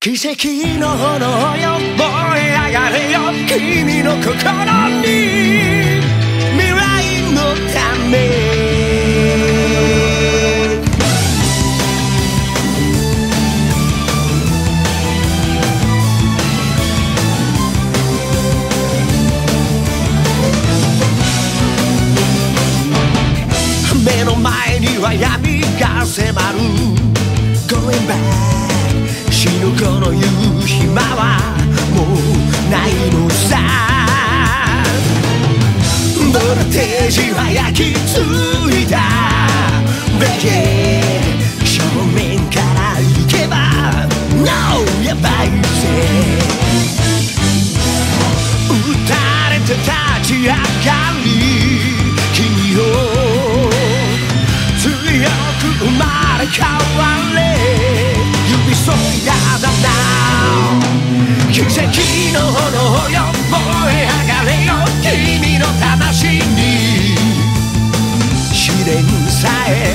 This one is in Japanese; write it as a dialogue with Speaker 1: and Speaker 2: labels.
Speaker 1: 奇跡の炎よ燃え上がれよ君の心に未来のため目の前には闇が迫る Going back 死ぬこの夕暇はもうないのさボルテージは焼き付いただけ正面から行けば No やばいぜ打たれて立ち上がり君を強く生まれ変われ指添いやだな奇跡の炎よ燃え上がれよ君の魂に試練さえ